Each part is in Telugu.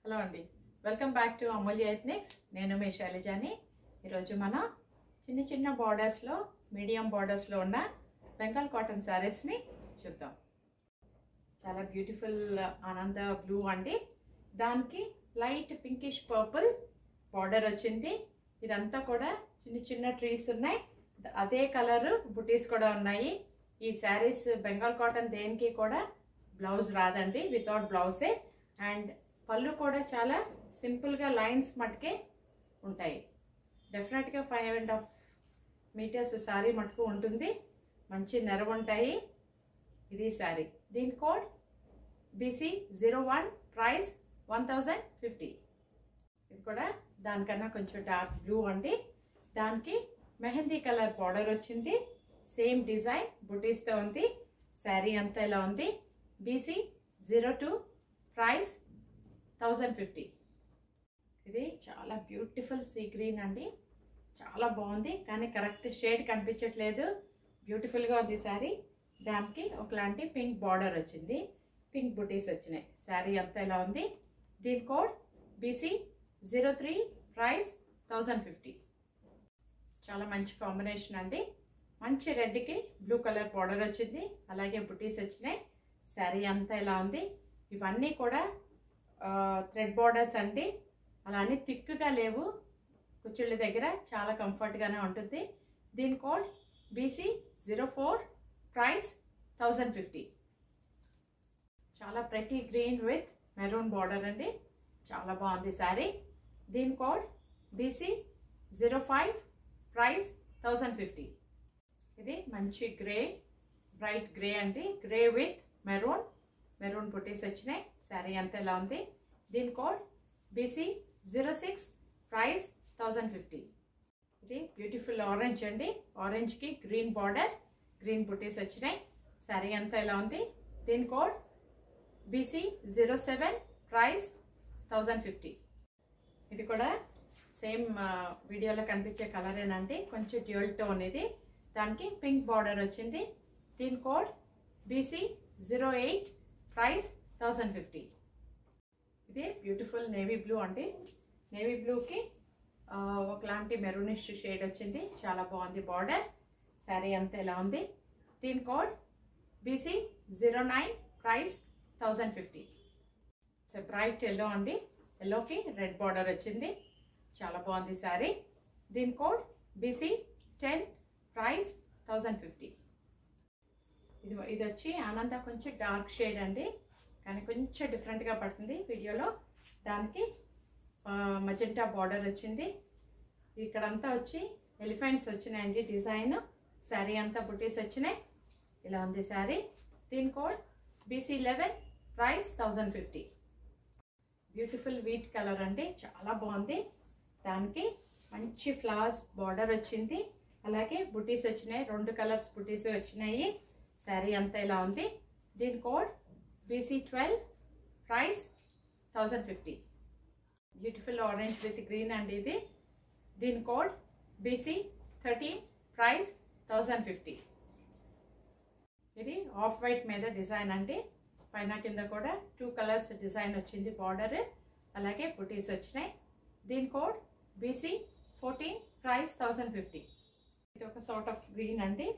హలో అండి, welcome back to Amulya Ethnics. నేను మీ శైలజాని. ఈరోజు మనం చిన్న చిన్న బార్డర్స్లో, మీడియం బార్డర్స్లో ఉన్న బెంగాల్ కాటన్ శారీస్ని చూద్దాం. చాలా బ్యూటిఫుల్ ఆనంద బ్లూ అండి. దానికి లైట్ పింకిష్ పర్పుల్ బార్డర్ వచ్చింది. ఇదంతా కూడా చిన్న చిన్న ట్రీస్ ఉన్నాయి. అదే కలర్ బుటీస్ కూడా ఉన్నాయి. ఈ శారీస్ బెంగాల్ కాటన్ దేనికి కూడా బ్లౌజ్ రాదండి, వితౌట్ బ్లౌజే. అండ్ పళ్ళు కూడా చాలా సింపుల్గా లైన్స్ మటుకే ఉంటాయి. డెఫినెట్గా 5.5 మీటర్స్ శారీ మటుకు ఉంటుంది. మంచి నెరవు ఉంటాయి. ఇది శారీ. దీని కోడ్ BC01, ప్రైస్ 1050. ఇది కూడా దానికన్నా కొంచెం డార్క్ బ్లూ అండి. దానికి మెహందీ కలర్ బార్డర్ వచ్చింది. సేమ్ డిజైన్ బుటీస్తో ఉంది. శారీ అంతా ఇలా ఉంది. BC02, price 1050. ఇది చాలా బ్యూటిఫుల్ సీ గ్రీన్ అండి. చాలా బాగుంది, కానీ కరెక్ట్ షేడ్ కనిపించట్లేదు. బ్యూటిఫుల్గా ఉంది శారీ. దానికి ఒకలాంటి పింక్ బార్డర్ వచ్చింది. పింక్ బుటీస్ వచ్చినాయి. శారీ అంతా ఇలా ఉంది. దీని కోడ్ BC03, ప్రైస్ 1050. చాలా మంచి కాంబినేషన్ అండి. మంచి రెడ్కి బ్లూ కలర్ బార్డర్ వచ్చింది. అలాగే బుటీస్ వచ్చినాయి. శారీ అంతా ఇలా ఉంది. ఇవన్నీ కూడా థ్రెడ్ బార్డర్స్ అండి. అలా అని థిక్గా లేవు. కుచ్చుళ్ళ దగ్గర చాలా కంఫర్ట్గానే ఉంటుంది. దీని కోడ్ BC04, ప్రైస్ 1050. చాలా pretty green with maroon border అండి. చాలా బాగుంది శారీ. దీని కోడ్ BC05, ప్రైస్ 1050. ఇది మంచి గ్రే, బ్రైట్ గ్రే అండి. గ్రే విత్ మెరూన్ బుటీస్ వచ్చినాయి. శారీ అంతా ఎలా ఉంది. దీని కోడ్ BC06, ప్రైస్ 1050. ఇది బ్యూటిఫుల్ ఆరెంజ్ అండి. ఆరెంజ్కి గ్రీన్ బార్డర్, గ్రీన్ బుటీస్ వచ్చినాయి. శారీ అంతా ఎలా ఉంది. దీని కోడ్ BC07, ప్రైస్ 1050. ఇది కూడా సేమ్ వీడియోలో కనిపించే కలరేనండి. కొంచెం డ్యూయల్ టోన్ ఇది. దానికి పింక్ బార్డర్ వచ్చింది. దీని కోడ్ BC08, ప్రైస్ 1050. ఇది బ్యూటిఫుల్ నేవీ బ్లూ అండి. నేవీ బ్లూకి ఒకలాంటి మెరూనిష్ షేడ్ వచ్చింది. చాలా బాగుంది బార్డర్. శారీ అంతా ఎలా ఉంది. దీని code BC09, price 1050. It's bright yellow అండి. ఎల్లోకి రెడ్ బార్డర్ వచ్చింది. చాలా బాగుంది శారీ. దీని కోడ్ BC10, ప్రైస్ 1050. ఇది వచ్చి ఆనంద కొంచెం డార్క్ షేడ్ అండి, కానీ కొంచెం డిఫరెంట్గా పడుతుంది వీడియోలో. దానికి మజెంటా బార్డర్ వచ్చింది. ఇక్కడంతా వచ్చి ఎలిఫెంట్స్ వచ్చినాయండి డిజైన్. శారీ అంతా బుటీస్ వచ్చినాయి. ఇలా ఉంది శారీ. దీని code BC11, price 1050. Beautiful wheat colour అండి. చాలా బాగుంది. దానికి మంచి ఫ్లవర్స్ బార్డర్ వచ్చింది. అలాగే బుటీస్ వచ్చినాయి. 2 కలర్స్ బుటీస్ వచ్చినాయి. శారీ అంతా ఇలా ఉంది. దీని code BC12, price 1050. Beautiful orange with green అండి ఇది. దీని కోడ్ BC13, ప్రైస్ 1050. ఇది ఆఫ్ వైట్ మీద డిజైన్ అండి. పైన కింద కూడా 2 కలర్స్ డిజైన్ వచ్చింది బార్డర్. అలాగే బుటీస్ వచ్చినాయి. దీని కోడ్ BC14, ప్రైస్ 1050. ఇది ఒక సార్ట్ ఆఫ్ గ్రీన్ అండి.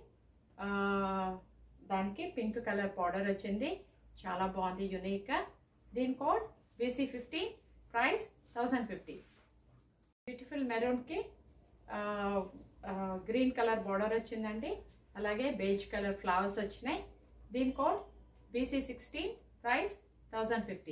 దానికి పింక్ కలర్ బార్డర్ వచ్చింది. చాలా బాగుంది, యునిక్గా. దీని కోడ్ BC15, ప్రైస్ 1050. బ్యూటిఫుల్ మెరూన్కి గ్రీన్ కలర్ బార్డర్ వచ్చిందండి. అలాగే బేజ్ కలర్ ఫ్లవర్స్ వచ్చినాయి. దీని కోడ్ BC16, ప్రైస్ 1050.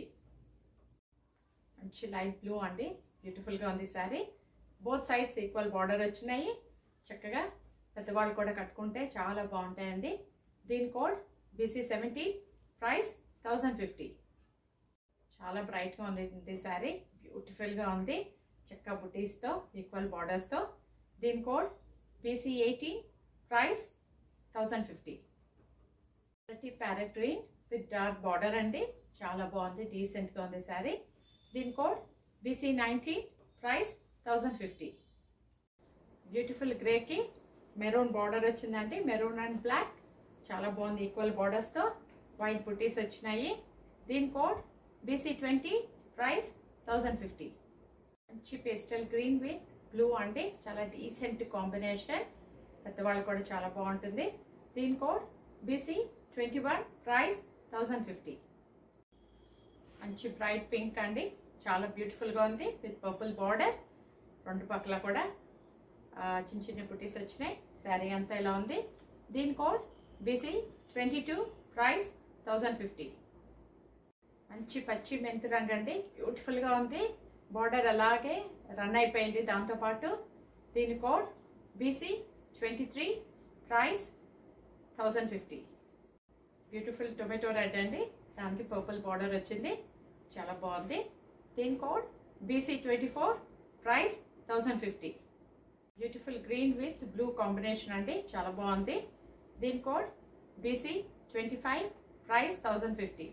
మంచి లైట్ బ్లూ అండి. బ్యూటిఫుల్గా ఉంది sari. Both sides equal border వచ్చినాయి. చక్కగా పెద్దవాళ్ళు కూడా కట్టుకుంటే చాలా బాగుంటాయండి. దీని కోడ్ BC17, ప్రైస్ 1050. చాలా బ్రైట్గా ఉంది శారీ. బ్యూటిఫుల్గా ఉంది. చక్కగా బుటీస్తో, ఈక్వల్ బార్డర్స్తో. దీని కోడ్ BC18, ప్రైస్ 1050. ప్రతి parrot green with dark border అండి. చాలా బాగుంది, డీసెంట్గా ఉంది శారీ. దీని కోడ్ BC19, ప్రైస్ 1050. బ్యూటిఫుల్ గ్రేకి మెరూన్ బార్డర్ వచ్చిందండి. Maroon and black. చాలా బాగుంది, ఈక్వల్ బార్డర్స్తో వైట్ బుటీస్ వచ్చినాయి. దీని కోడ్ BC20, ప్రైస్ 1050. మంచి పేస్టల్ గ్రీన్ విత్ బ్లూ అండి, చాలా డీసెంట్ కాంబినేషన్, పెద్దవాళ్ళు కూడా చాలా బాగుంటుంది. దీని కోడ్ BC21, ప్రైస్ 1050. మంచి బ్రైట్ పింక్ అండి, చాలా బ్యూటిఫుల్గా ఉంది విత్ పర్పుల్ బార్డర్. రెండు పక్కల కూడా చిన్న చిన్న బుటీస్ వచ్చినాయి. శారీ అంతా ఇలా ఉంది. దీని కోడ్ BC22, ప్రైస్ 1050. మంచి పచ్చి మెంతి రంగు అండి, బ్యూటిఫుల్గా ఉంది. బార్డర్ అలాగే రన్ అయిపోయింది దాంతోపాటు. దీని code BC23, price 1050. Beautiful tomato red అండి, దానికి పర్పుల్ బార్డర్ వచ్చింది, చాలా బాగుంది. దీని code BC24, price 1050. Beautiful green with blue combination అండి, చాలా బాగుంది. దీని కోడ్ BC25, ప్రైస్ 1050.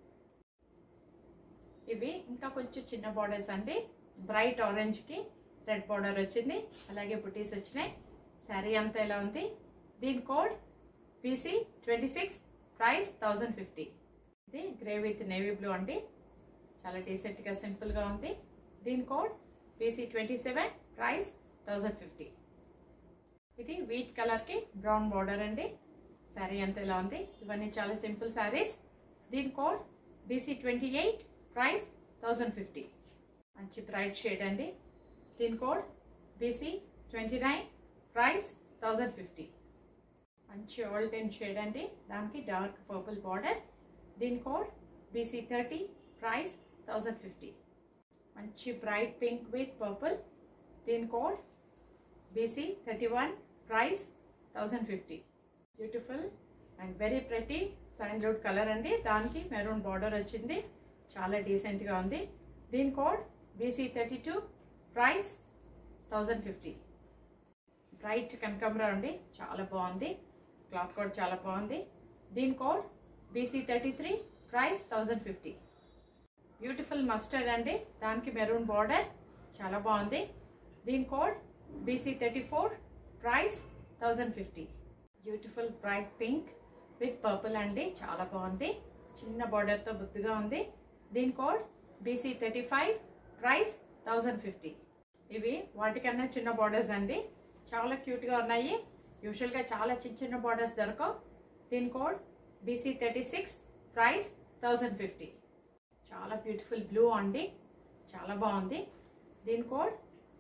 ఇవి ఇంకా కొంచెం చిన్న బార్డర్స్ అండి, బ్రైట్ ఆరెంజ్కి రెడ్ బార్డర్ వచ్చింది, అలాగే బుటీస్ వచ్చినాయి. శారీ అంతా ఇలా ఉంది. దీని కోడ్ BC26, ప్రైస్ 1050. ఇది గ్రే విత్ నేవీ బ్లూ అండి, చాలా డీసెంట్గా సింపుల్గా ఉంది. దీని కోడ్ BC27, ప్రైస్ 1050. ఇది వీట్ కలర్కి బ్రౌన్ బార్డర్ అండి, శారీ అంతా ఇలా ఉంది. ఇవన్నీ చాలా సింపుల్ శారీస్. దీని కోడ్ BC28, ప్రైస్ 1050. మంచి బ్రైట్ షేడ్ అండి. దీని కోడ్ BC29, ప్రైస్ 1050. మంచి ఓల్డెన్ షేడ్ అండి, దానికి డార్క్ పర్పుల్ బార్డర్. దీని కోడ్ BC30, ప్రైస్ 1050. మంచి బ్రైట్ పింక్ విత్ పర్పుల్. దీని code BC31, price 1050. Beautiful and very pretty sandwood colour అండి, దానికి మెరూన్ బార్డర్ వచ్చింది, చాలా డీసెంట్గా ఉంది. దీని కోడ్ BC32, ప్రైస్ 1050. బ్రైట్ కనకాంబరం అండి, చాలా బాగుంది, క్లాత్ కూడా చాలా బాగుంది. దీని code BC33, price 1050. Beautiful mustard అండి, దానికి మెరూన్ బార్డర్, చాలా బాగుంది. దీని code BC34, price 1050. Beautiful bright pink with purple అండి, చాలా బాగుంది, చిన్న బార్డర్తో బుద్ధిగా ఉంది. దీని కోడ్ BC35, ప్రైస్ 1050. ఇవి వాటికన్నా చిన్న బార్డర్స్ అండి, చాలా క్యూట్గా ఉన్నాయి. యూజువల్గా చాలా చిన్న చిన్న బార్డర్స్ దొరకవు. దీని కోడ్ BC36, ప్రైస్ 1050. చాలా బ్యూటిఫుల్ బ్లూ అండి, చాలా బాగుంది. దీని code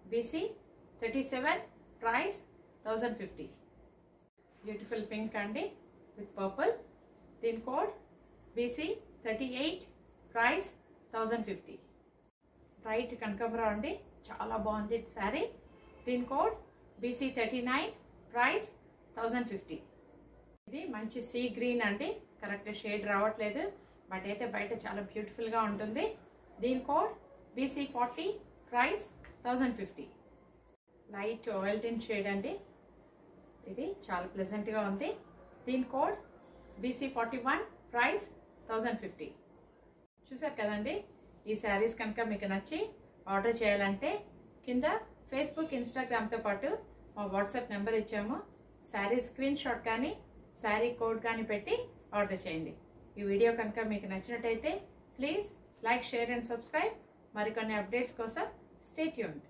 BC37, price 1050. Beautiful pink అండి విత్ పర్పుల్. దీని కోడ్ BC38, ప్రైస్ 1050. బ్రైట్ కనకాంబరం అండి, చాలా బాగుంది శారీ. దీని కోడ్ BC39, ప్రైస్ 1050. ఇది మంచి సీ గ్రీన్ అండి, కరెక్ట్ షేడ్ రావట్లేదు, బట్ అయితే బయట చాలా బ్యూటిఫుల్గా ఉంటుంది. దీని code BC40, price 1050. Light Ovaltine shade అండి, ఇది చాలా ప్లెజెంట్గా ఉంది. దీని కోడ్ BC41, ప్రైస్ 1050. చూసారు కదండి, ఈ శారీస్ కనుక మీకు నచ్చి ఆర్డర్ చేయాలంటే కింద ఫేస్బుక్, ఇన్స్టాగ్రామ్తో పాటు మా వాట్సాప్ నెంబర్ ఇచ్చాము. శారీ స్క్రీన్ షాట్ కానీ శారీ కోడ్ కానీ పెట్టి ఆర్డర్ చేయండి. ఈ వీడియో కనుక మీకు నచ్చినట్టయితే please like, share and subscribe. మరికొన్ని అప్డేట్స్ కోసం స్టే ట్యూన్డ్.